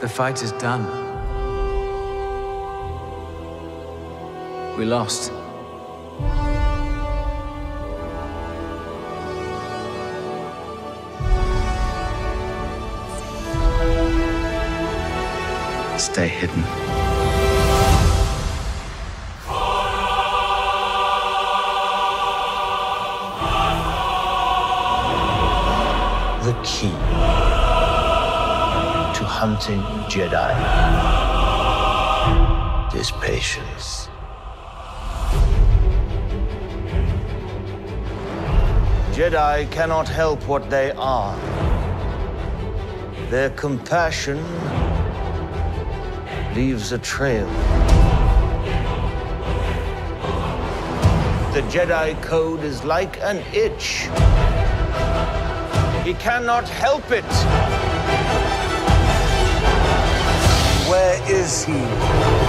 The fight is done. We lost. Stay hidden. The key to hunting Jedi is patience. Jedi cannot help what they are. Their compassion leaves a trail. The Jedi Code is like an itch. He cannot help it. Where is he?